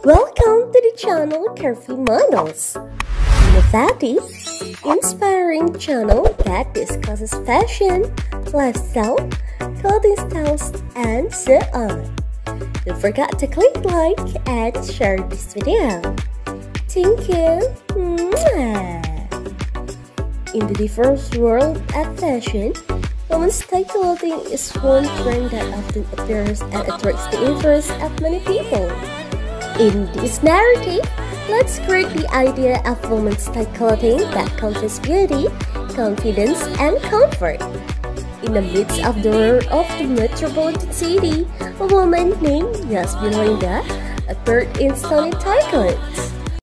Welcome to the channel Curvy Models, innovative, inspiring channel that discusses fashion, lifestyle, clothing styles, and so on. Don't forget to click like and share this video. Thank you. In the diverse world of fashion, women's style clothing is one trend that often appears and attracts the interest of many people. In this narrative, let's create the idea of women's style clothing that conveys beauty, confidence, and comfort. In the midst of the world of the metropolitan city, a woman named Belinda appeared in stunning tie clothes.